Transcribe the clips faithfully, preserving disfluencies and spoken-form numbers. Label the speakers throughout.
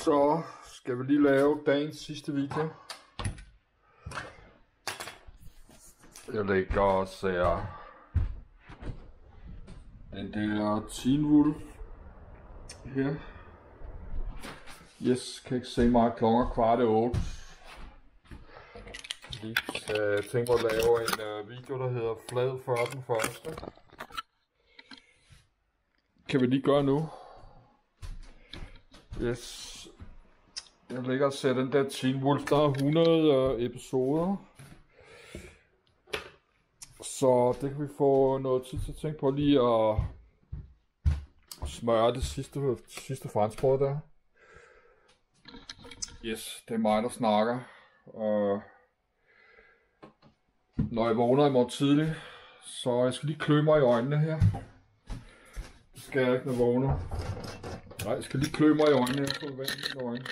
Speaker 1: Så skal vi lige lave dagens sidste video. Jeg lægger og ser den der Teen Wolf her. Yes, kan ikke se mig. Klokken kvart i otte. Lige uh, tænker at lave en uh, video, der hedder Flad før den første. Kan vi lige gøre nu. Yes. Jeg lægger og ser den der Teen Wolf, der har hundrede uh, episoder. Så det kan vi få noget tid til at tænke på lige at smøre det sidste, sidste franskbrød der. Yes, det er mig, der snakker. Uh, når jeg vågner i morgen tidlig, så jeg skal lige klø mig i øjnene her. Det skal jeg ikke, når jeg vågner. Nej, jeg skal lige klø mig i øjnene her på vandet i øjnene.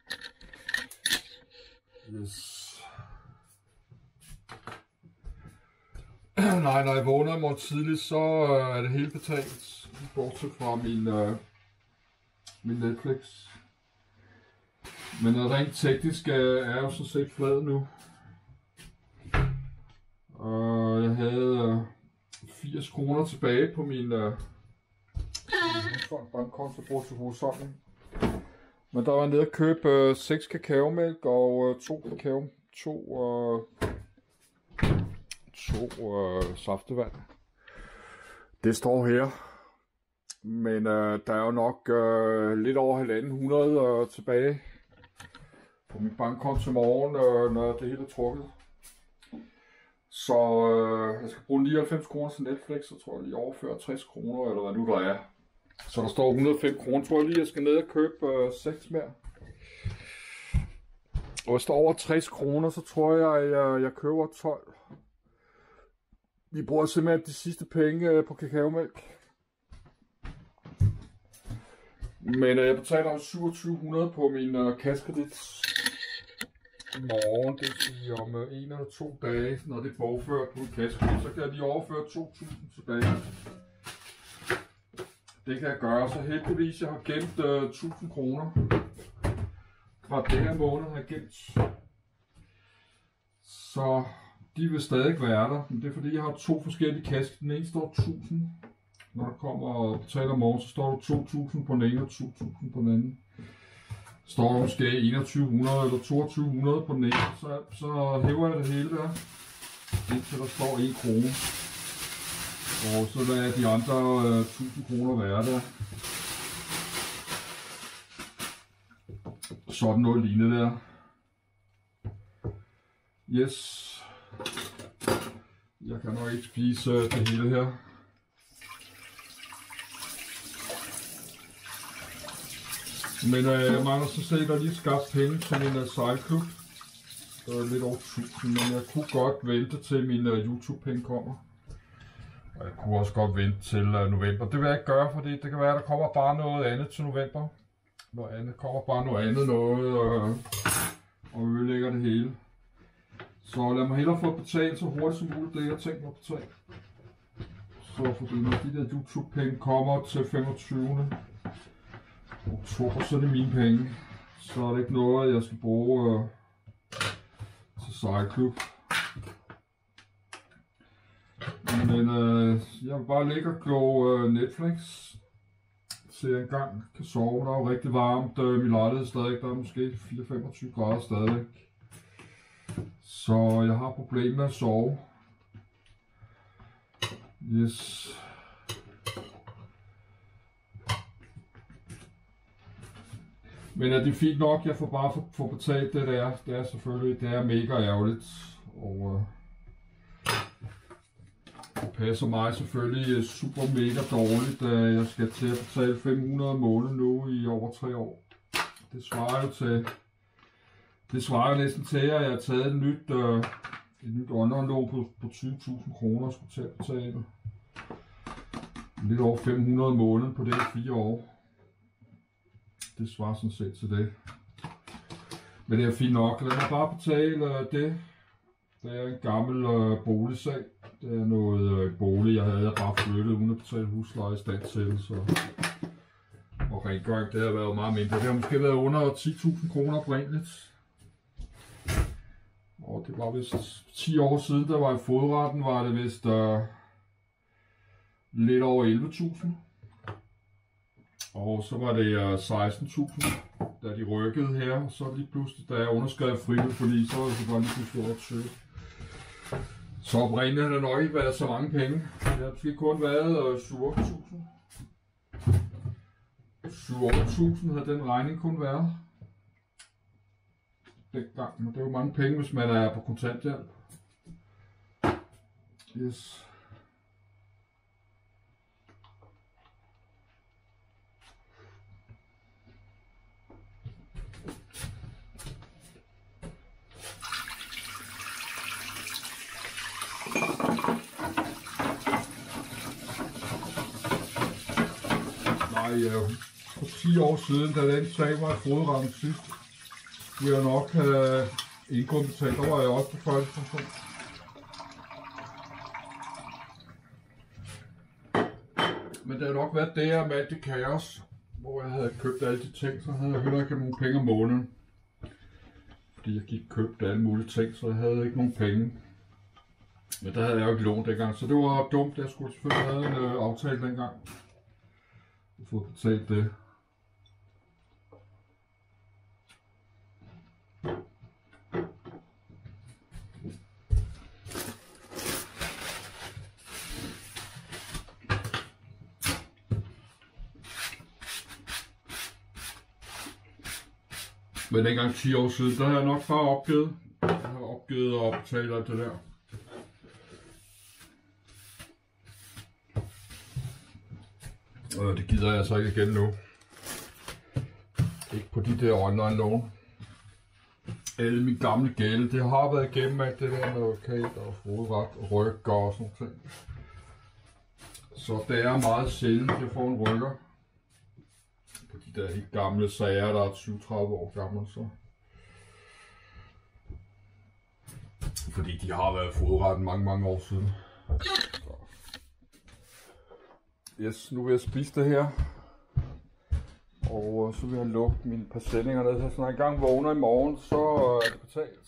Speaker 1: Yes. Nej, når jeg vågner i morgen tidlig, så uh, er det helt betalt. Bortset fra min, uh, min Netflix. Men uh, rent teknisk uh, er jeg jo så set flad nu. Uh, jeg havde uh, firs kroner tilbage på min uh, bankkonto brugt til husholdning. Men der var jeg nede at købe uh, seks kakaomælk og uh, to kakao, to, uh, to uh, saftevand. Det står her. Men uh, der er jo nok uh, lidt over halvanden hundrede uh, tilbage på min bankkonto i morgen, uh, når det hele er trukket. Så øh, jeg skal bruge nioghalvfems kroner til Netflix, så tror jeg lige overføre tres kroner, eller hvad nu der er. Så der står hundrede og fem kroner, tror jeg lige, jeg skal ned og købe øh, seks mere. Og hvis der er over tres kroner, så tror jeg, at jeg, jeg køber tolv. Vi bruger simpelthen de sidste penge øh, på kakaomælk. Men øh, jeg betaler syvogtyve hundrede på min øh, kassekredit. I morgen, det vil sige om uh, en eller to dage, når det er bogført på en kassekredit, så kan jeg lige overføre to tusind tilbage. Det kan jeg gøre, så heldigvis jeg har gemt uh, tusind kroner fra det her måned, har jeg gemt. Så de vil stadig være der, men det er fordi jeg har to forskellige kasser. Den ene står tusind, når der kommer og betaler om morgen, så står der to tusind på den ene og to tusind på den anden. Står der måske enogtyve hundrede eller toogtyve hundrede på den ene, så, så hæver jeg det hele der, indtil der står en krone. Og så lader jeg de andre uh, tusind kroner være der. Sådan noget lignende der. Yes. Jeg kan nok ikke spise uh, det hele her. Men øh, jeg mangler så set, at lige skabt penge til min uh, sejlklub. Det er lidt over tusind, men jeg kunne godt vente til min uh, YouTube-penge kommer. Og jeg kunne også godt vente til uh, november. Det vil jeg ikke gøre, fordi det kan være, at der kommer bare noget andet til november. Noget andet kommer bare noget andet noget, øh, og vi ødelægger det hele. Så lad mig hellere få betalt så hurtigt som muligt, det jeg har tænkt mig at betale. Så fordi når de der YouTube-penge kommer til femogtyvende oktober, så er det mine penge. Så er det ikke noget, jeg skal bruge øh, til sejlklub. Men øh, jeg vil bare ligge og glo øh, Netflix, så jeg engang kan sove. Der er jo rigtig varmt. Øh, min lejlighed stadig, der er måske fire til femogtyve grader stadig. Så jeg har problemer med at sove. Yes. Men er det fint nok, jeg får bare få, få betalt det der. Det er selvfølgelig, det er mega ærgerligt. Og øh, det passer mig selvfølgelig super mega dårligt, da jeg skal til at betale fem hundrede om måneden nu i over tre år. Det svarer jo til, det svarer jo næsten til, at jeg har taget et nyt, øh, et nyt online-lån på, på tyve tusind kroner og skulle til at betale lidt over fem hundrede om måneden på det i fire år. Det svarer sådan set til det. Men det er fint nok. Lad mig bare betale uh, det. Det er en gammel uh, boligsag. Det er noget uh, bolig, jeg havde bare flyttet uden at betale husleje i standsættelse og, Og rengøring, det har været meget mindre. Det har måske været under ti tusind kroner oprindeligt. Og det var vist ti år siden, der var i fodretten, var det vist uh, lidt over elleve tusind. Og så var det uh, seksten tusind, da de rykkede her. Og så lige pludselig, da jeg underskrev frivillig forlig, så var det bare lige pludselig over tyve. Så oprindeligt har det nok ikke været så mange penge. Det har måske kun været uh, syv otte tusind. syv otte tusind har den regning kun været. Dengang, men det er jo mange penge, hvis man er på kontanthjælp. Yes. Nej, øh, for ti år siden, da den sag var i fodretten sidst, ville jeg nok have indgået betalt. Der var jeg også på førtidspension. Men det har nok været der med alt det kaos, hvor jeg havde købt alle de ting, så havde jeg heller ikke nogen penge om måneden. Fordi jeg gik og købte alle mulige ting, så jeg havde ikke nogen penge. Men der havde jeg jo ikke lånt dengang, så det var dumt. Jeg skulle selvfølgelig have en øh, aftale dengang. Jeg får betalt det. Men dengang ti år siden, der har jeg nok bare opgivet. Jeg har opgivet at betale alt det der. Og det gider jeg så ikke igen nu. Ikke på de der online lån. Alle mine gamle gælde, det har været igennem alt det der med advokat og fodret og rykker og sådan noget. Så det er meget sjældent, at jeg får en rykker. På de der helt gamle sager, der er tyve tredive år gamle, så. Fordi de har været fodretten mange, mange år siden. Så. Yes, nu vil jeg spise det her. Og så vil jeg lukke mine parcellinger ned her, så når jeg engang vågner i morgen, så er det betalt.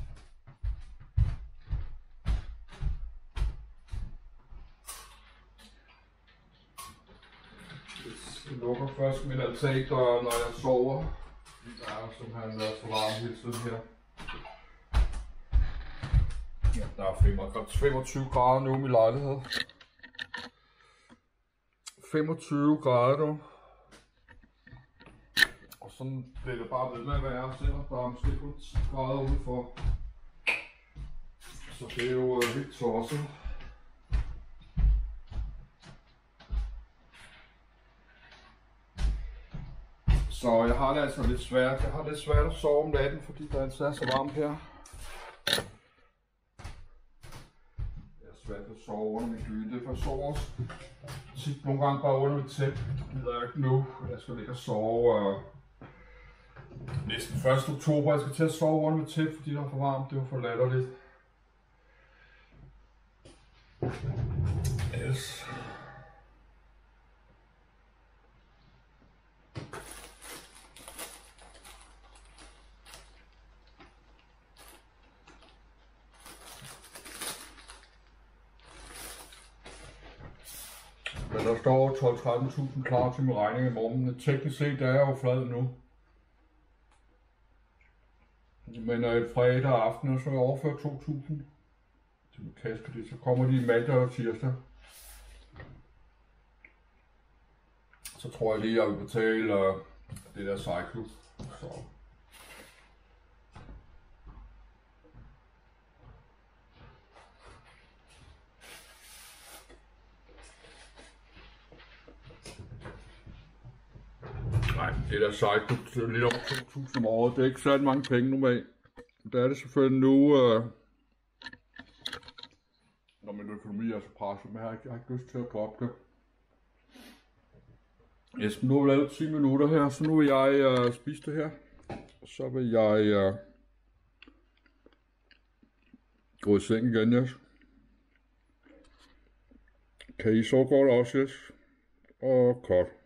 Speaker 1: Jeg lukker først min altandør, når jeg sover. Der er simpelthen været for varmt hele tiden her. Ja, der er femogtyve grader nu i min lejlighed. femogtyve grader nu. Og sådan bliver det bare ved med at være, selvom der er måske kun ti grader udenfor. Så det er jo uh, helt tosset. Så jeg har det altså lidt svært. Jeg har lidt svært at sove om natten, fordi der altså er så varmt her. Det er svært at sove under min dyne. Det er for at sove også tit nogle gange bare under mit tæppe. Det ved jeg ikke nu. Jeg skal ligge og sove. Uh, næsten første oktober. Jeg skal til at sove under mit tæppe, fordi det er for varmt. Det var for latterligt. Yes. Men der står tolv til tretten tusind klar til min regning i morgen. Teknisk set er jeg jo flad nu. Men øh, fredag aften, så er jeg overført to tusind til min kassekredit. Så kommer de i mandag og tirsdag. Så tror jeg lige, at jeg vil betale øh, det der sejklub. Så. Nej, det der sejklub, det er lidt over to tusind om året. Det er ikke særlig mange penge normalt. Der er det selvfølgelig nu, øh, når min økonomi er så presset, men jeg har ikke, jeg har ikke lyst til at droppe det. Yes, nu har vi lavet ti minutter her, så nu vil jeg øh, spise det her. Og så vil jeg øh, gå i seng igen, yes. Kan I sove godt også, yes? Og godt.